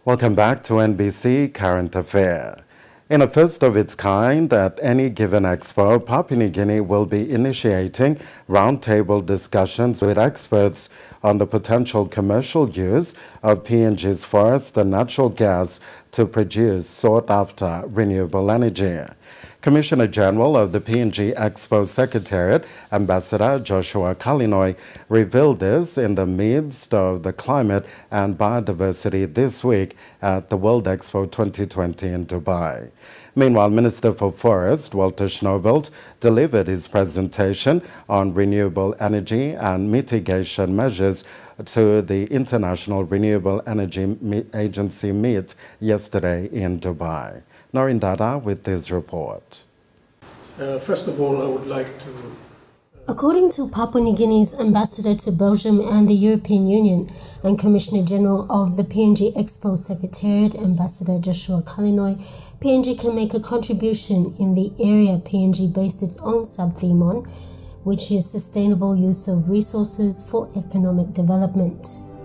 Welcome back to NBC Current Affair. In a first of its kind at any given expo, Papua New Guinea will be initiating roundtable discussions with experts on the potential commercial use of PNG's forest and natural gas to produce sought-after renewable energy. Commissioner General of the PNG Expo Secretariat, Ambassador Joshua Kalinoi, revealed this in the midst of the climate and biodiversity this week at the World Expo 2020 in Dubai. Meanwhile, Minister for Forest, Walter Schnobelt, delivered his presentation on renewable energy and mitigation measures to the International Renewable Energy Agency meet yesterday in Dubai. Noreen Dada with this report. First of all, I would like to... According to Papua New Guinea's ambassador to Belgium and the European Union and Commissioner General of the PNG Expo Secretariat, Ambassador Joshua Kalinoi, PNG can make a contribution in the area PNG based its own sub-theme on, which is sustainable use of resources for economic development.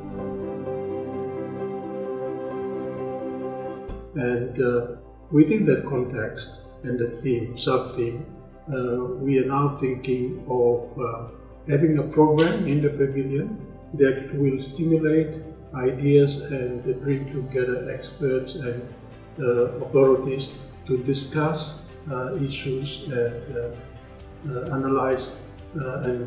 And within that context and the theme, sub-theme, we are now thinking of having a program in the pavilion that will stimulate ideas and bring together experts and authorities to discuss issues and analyze and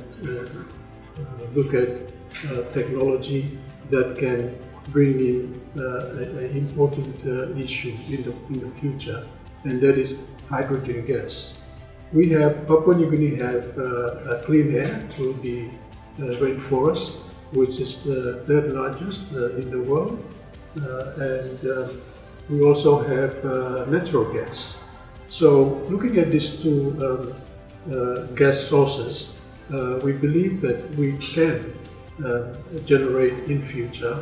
look at technology that can bring in an important issue in the future, and that is hydrogen gas. We have, Papua New Guinea have clean air through the rainforest, which is the third largest in the world, and we also have natural gas. So looking at these two gas sources, we believe that we can generate in future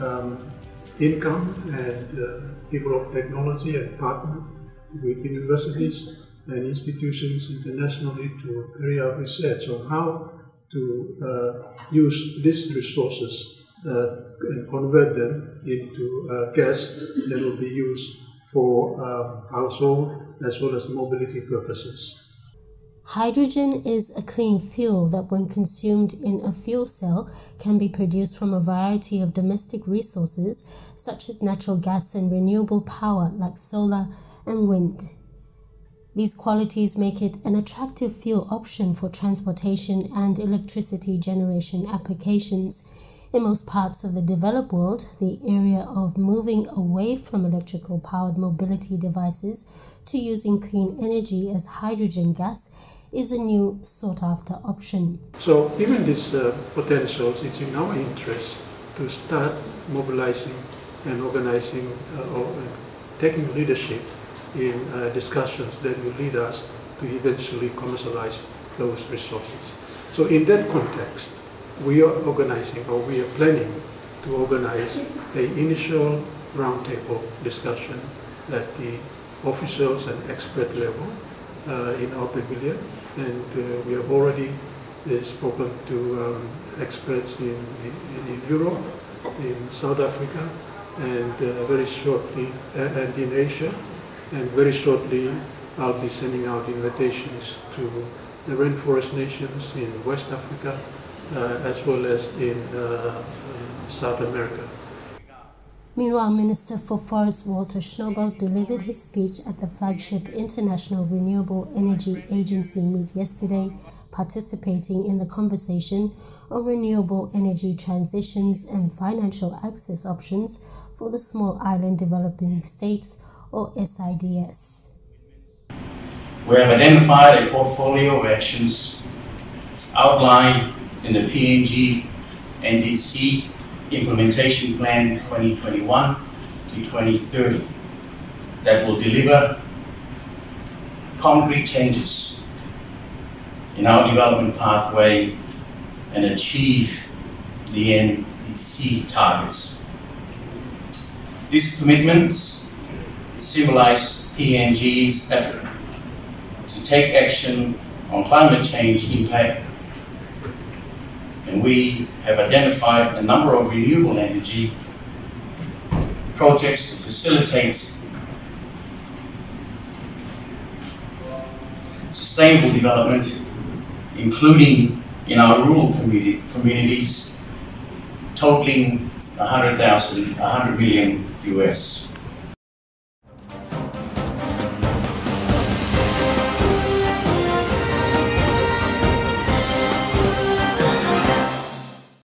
income and develop technology and partner with universities and institutions internationally to carry out research on how to use these resources and convert them into gas that will be used for household as well as mobility purposes. Hydrogen is a clean fuel that, when consumed in a fuel cell, can be produced from a variety of domestic resources such as natural gas and renewable power like solar and wind. These qualities make it an attractive fuel option for transportation and electricity generation applications. In most parts of the developed world, the area of moving away from electrical powered mobility devices to using clean energy as hydrogen gas is a new sought-after option. So given these potentials, it's in our interest to start mobilizing and organizing or taking leadership in discussions that will lead us to eventually commercialize those resources. So in that context, we are organizing, or we are planning to organize an initial roundtable discussion at the officials and expert level in our pavilion, and we have already spoken to experts in Europe, in South Africa, and very shortly, and in Asia, and very shortly I'll be sending out invitations to the rainforest nations in West Africa, as well as in South America. Meanwhile, Minister for Forest Walter Schnobelt delivered his speech at the flagship International Renewable Energy Agency meet yesterday, participating in the conversation on renewable energy transitions and financial access options for the Small Island Developing States, or SIDS. We have identified a portfolio of actions outlined in the PNG NDC Implementation Plan 2021 to 2030 that will deliver concrete changes in our development pathway and achieve the NDC targets. These commitments symbolize PNG's effort to take action on climate change impact, and we have identified a number of renewable energy projects to facilitate sustainable development, including in our rural communities, totaling $100 million US.